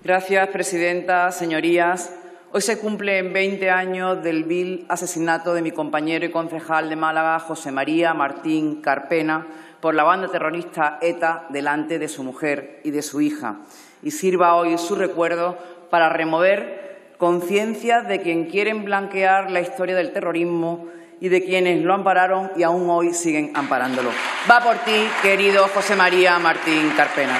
Gracias, presidenta. Señorías, hoy se cumplen 20 años del vil asesinato de mi compañero y concejal de Málaga, José María Martín Carpena, por la banda terrorista ETA delante de su mujer y de su hija. Y sirva hoy su recuerdo para remover conciencias de quien quieren blanquear la historia del terrorismo y de quienes lo ampararon y aún hoy siguen amparándolo. Va por ti, querido José María Martín Carpena.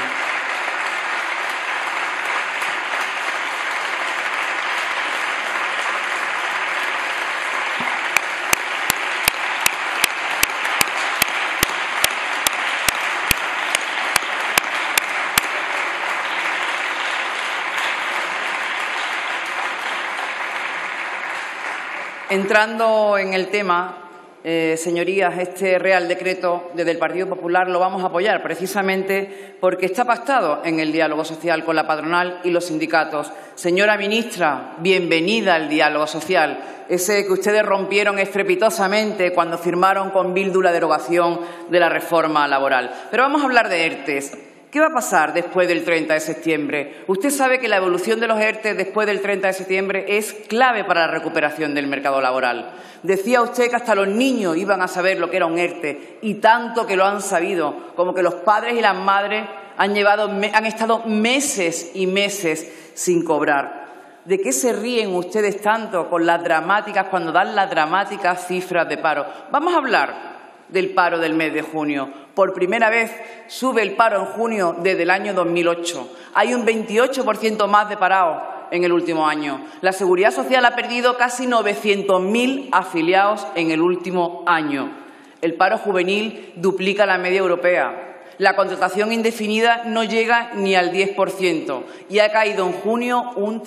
Entrando en el tema, señorías, este Real Decreto desde el Partido Popular lo vamos a apoyar precisamente porque está pactado en el diálogo social con la patronal y los sindicatos. Señora ministra, bienvenida al diálogo social, ese que ustedes rompieron estrepitosamente cuando firmaron con Bildu la derogación de la reforma laboral. Pero vamos a hablar de ERTEs. ¿Qué va a pasar después del 30 de septiembre? Usted sabe que la evolución de los ERTE después del 30 de septiembre es clave para la recuperación del mercado laboral. Decía usted que hasta los niños iban a saber lo que era un ERTE, y tanto que lo han sabido, como que los padres y las madres han estado meses y meses sin cobrar. ¿De qué se ríen ustedes tanto con las dramáticas, cuando dan las dramáticas cifras de paro? Vamos a hablar del paro del mes de junio. Por primera vez sube el paro en junio desde el año 2008. Hay un 28% más de parados en el último año. La Seguridad Social ha perdido casi 900.000 afiliados en el último año. El paro juvenil duplica la media europea. La contratación indefinida no llega ni al 10% y ha caído en junio un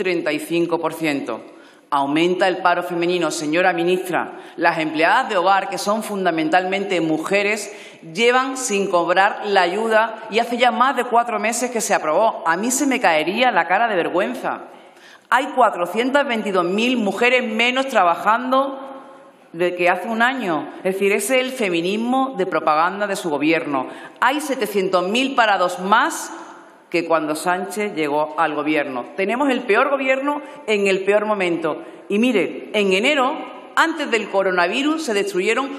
35%. Aumenta el paro femenino, señora ministra. Las empleadas de hogar, que son fundamentalmente mujeres, llevan sin cobrar la ayuda y hace ya más de 4 meses que se aprobó. A mí se me caería la cara de vergüenza. Hay 422.000 mujeres menos trabajando de que hace un año. Es decir, ese es el feminismo de propaganda de su Gobierno. Hay 700.000 parados más que cuando Sánchez llegó al Gobierno. Tenemos el peor Gobierno en el peor momento. Y mire, en enero, antes del coronavirus, se destruyeron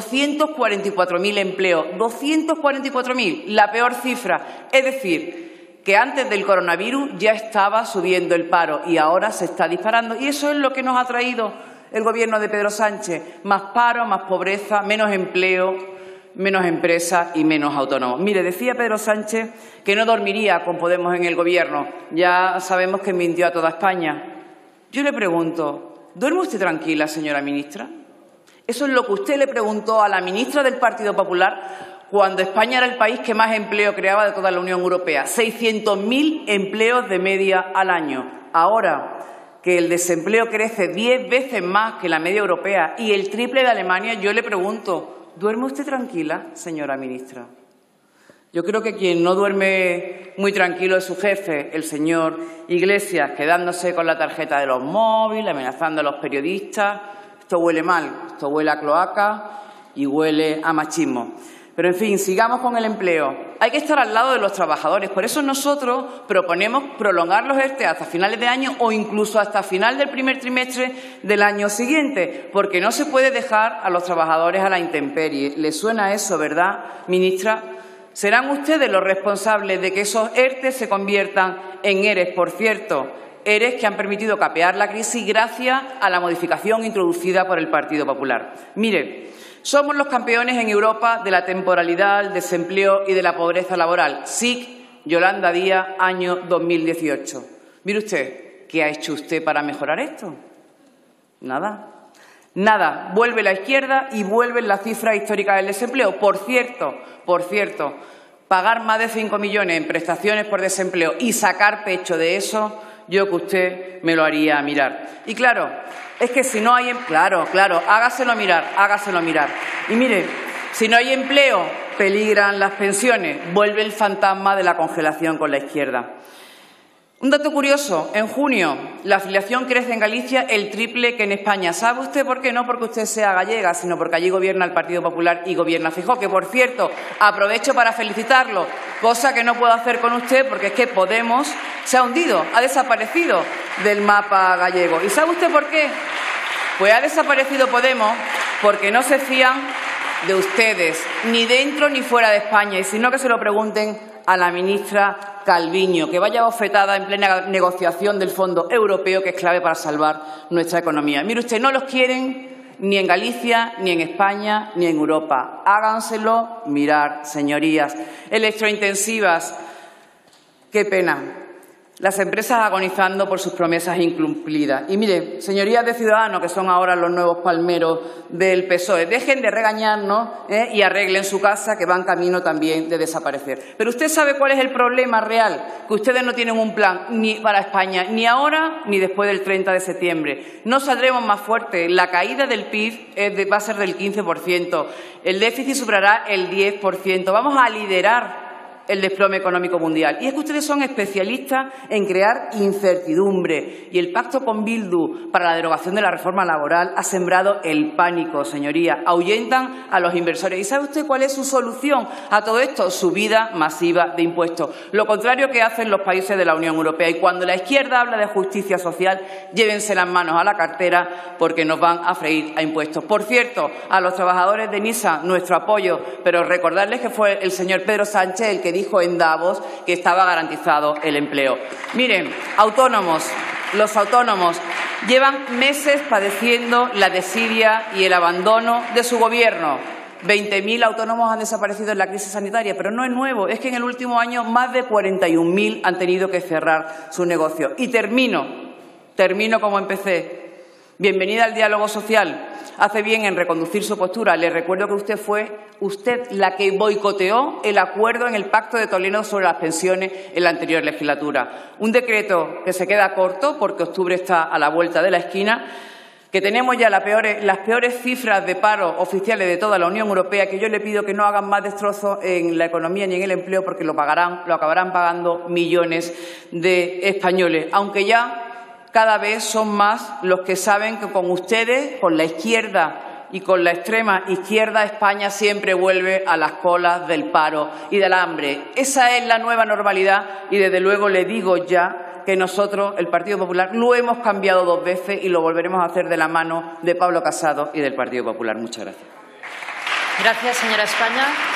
244.000 empleos. 244.000, la peor cifra. Es decir, que antes del coronavirus ya estaba subiendo el paro y ahora se está disparando. Y eso es lo que nos ha traído el Gobierno de Pedro Sánchez. Más paro, más pobreza, menos empleo, menos empresas y menos autónomos. Mire, decía Pedro Sánchez que no dormiría con Podemos en el Gobierno. Ya sabemos que mintió a toda España. Yo le pregunto, ¿duerme usted tranquila, señora ministra? Eso es lo que usted le preguntó a la ministra del Partido Popular cuando España era el país que más empleo creaba de toda la Unión Europea. 600.000 empleos de media al año. Ahora que el desempleo crece 10 veces más que la media europea y el triple de Alemania, yo le pregunto, ¿duerme usted tranquila, señora ministra? Yo creo que quien no duerme muy tranquilo es su jefe, el señor Iglesias, quedándose con la tarjeta de los móviles, amenazando a los periodistas. Esto huele mal, esto huele a cloaca y huele a machismo. Pero, en fin, sigamos con el empleo. Hay que estar al lado de los trabajadores. Por eso nosotros proponemos prolongar los ERTE hasta finales de año o incluso hasta final del primer trimestre del año siguiente, porque no se puede dejar a los trabajadores a la intemperie. ¿Les suena eso, verdad, ministra? ¿Serán ustedes los responsables de que esos ERTE se conviertan en ERES? Por cierto, ERES que han permitido capear la crisis gracias a la modificación introducida por el Partido Popular. Mire, somos los campeones en Europa de la temporalidad, el desempleo y de la pobreza laboral. SIC, Yolanda Díaz, año 2018. Mire usted, ¿qué ha hecho usted para mejorar esto? Nada. Nada. Vuelve la izquierda y vuelven las cifras históricas del desempleo. Por cierto, pagar más de 5 millones en prestaciones por desempleo y sacar pecho de eso, yo que usted me lo haría mirar. Y claro, es que si no hay claro, hágaselo mirar. Y mire, si no hay empleo, peligran las pensiones, vuelve el fantasma de la congelación con la izquierda. Un dato curioso, en junio la afiliación crece en Galicia el triple que en España. ¿Sabe usted por qué? No porque usted sea gallega, sino porque allí gobierna el Partido Popular y gobierna Feijóo, que, por cierto, aprovecho para felicitarlo. cosa que no puedo hacer con usted porque es que Podemos se ha hundido, ha desaparecido del mapa gallego. ¿Y sabe usted por qué? Pues ha desaparecido Podemos porque no se fían de ustedes, ni dentro ni fuera de España, y si no que se lo pregunten a la ministra Calviño, que vaya bofetada en plena negociación del Fondo Europeo, que es clave para salvar nuestra economía. Mire usted, no los quieren ni en Galicia, ni en España, ni en Europa. Háganselo mirar, señorías. Electrointensivas, qué pena. Las empresas agonizando por sus promesas incumplidas. Y mire, señorías de Ciudadanos, que son ahora los nuevos palmeros del PSOE, dejen de regañarnos y arreglen su casa, que van camino también de desaparecer. Pero usted sabe cuál es el problema real, que ustedes no tienen un plan ni para España, ni ahora ni después del 30 de septiembre. No saldremos más fuertes. La caída del PIB va a ser del 15%. El déficit superará el 10%. Vamos a liderar el desplome económico mundial. Y es que ustedes son especialistas en crear incertidumbre. Y el pacto con Bildu para la derogación de la reforma laboral ha sembrado el pánico, señoría. Ahuyentan a los inversores. ¿Y sabe usted cuál es su solución a todo esto? Subida masiva de impuestos. Lo contrario que hacen los países de la Unión Europea. Y cuando la izquierda habla de justicia social, llévense las manos a la cartera porque nos van a freír a impuestos. Por cierto, a los trabajadores de Nissan, nuestro apoyo, pero recordarles que fue el señor Pedro Sánchez el que dijo en Davos que estaba garantizado el empleo. Miren, autónomos, los autónomos llevan meses padeciendo la desidia y el abandono de su Gobierno. 20.000 autónomos han desaparecido en la crisis sanitaria, pero no es nuevo. Es que en el último año más de 41.000 han tenido que cerrar su negocio. Y termino como empecé. Bienvenida al diálogo social. Hace bien en reconducir su postura. Le recuerdo que fue usted la que boicoteó el acuerdo en el Pacto de Toledo sobre las pensiones en la anterior legislatura. Un decreto que se queda corto porque octubre está a la vuelta de la esquina, que tenemos ya las peores cifras de paro oficiales de toda la Unión Europea, que yo le pido que no hagan más destrozos en la economía ni en el empleo porque lo acabarán pagando millones de españoles, aunque ya cada vez son más los que saben que con ustedes, con la izquierda y con la extrema izquierda, España siempre vuelve a las colas del paro y del hambre. Esa es la nueva normalidad y, desde luego, le digo ya que nosotros, el Partido Popular, lo hemos cambiado 2 veces y lo volveremos a hacer de la mano de Pablo Casado y del Partido Popular. Muchas gracias. Gracias, señora España.